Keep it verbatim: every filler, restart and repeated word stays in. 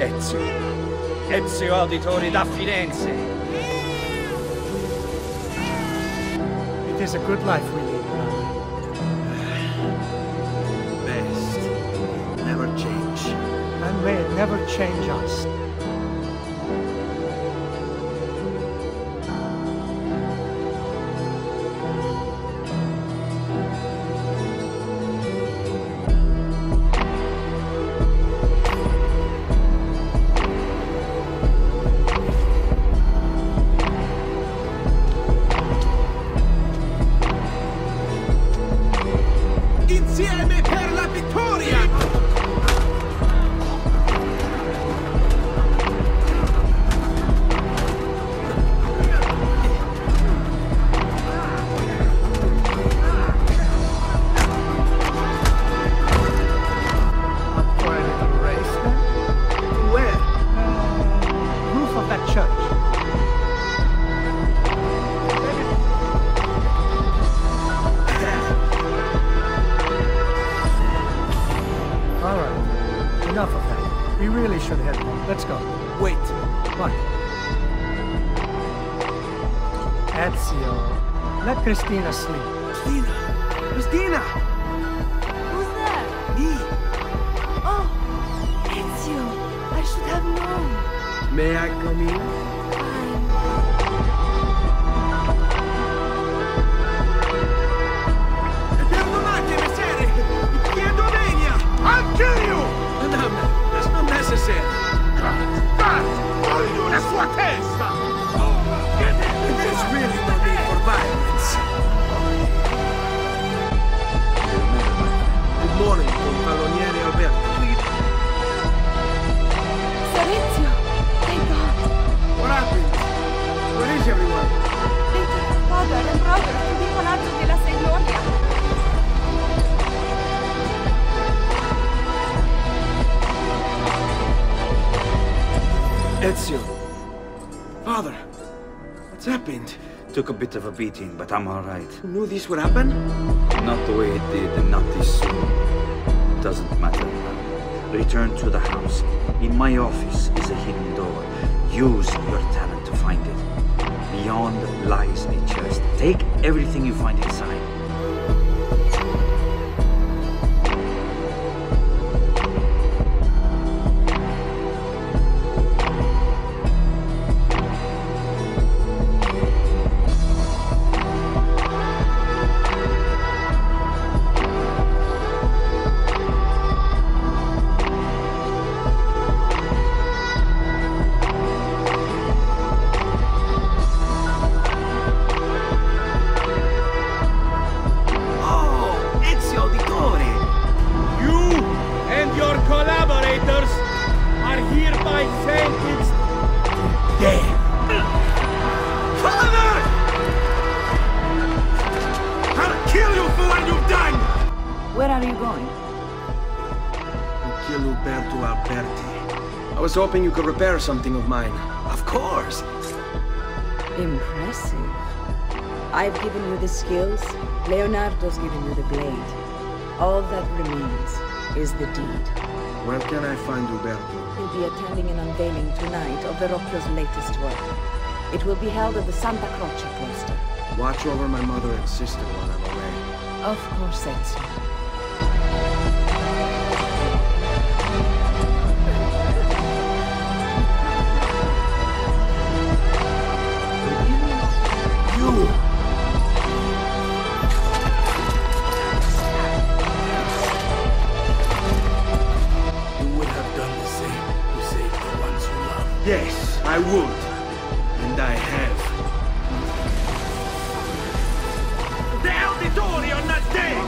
Ezio. Ezio Auditore da Firenze. It is a good life we lead, brother. Best. Never change. And may it never change us. Insieme per la vittoria! Up for a little race, then? Where? Uh, roof of that church. All right. Enough of that. We really should head home. Let's go. Wait. What? Ezio. Let Christina sleep. Christina! Christina! Who's there? Me! Oh, Ezio! I should have known. May I come in? Perdonate, messere! Chiedo venia! I'll kill you! Madame, that's not necessary. Guard! Guard! Voglio una sua testa! There's really no need for violence. Good morning, Compalloniere Alberto. Sir Ezio! Thank God! What happened? Where is everyone? They took father and brother to the Palazzo della Signoria. Ezio. Father. What's happened? Took a bit of a beating, but I'm all right. You knew this would happen? Not the way it did, and not this soon. Doesn't matter now. Return to the house. In my office is a hidden door. Use your talent to find it. Beyond lies a chest. Take everything you find inside. Collaborators are hereby sentenced to death. Father! I'll kill you for what you've done! Where are you going? To kill Uberto Alberti. I was hoping you could repair something of mine. Of course! Impressive. I've given you the skills. Leonardo's given you the blade. All that remains is the deed. Where can I find Uberto? He'll be attending an unveiling tonight of Verrocchio's latest work. It will be held at the Santa Croce cloister. Watch over my mother and sister while I'm away. Of course, Ezio. You! Yes, I would. And I have. The auditori are not dead!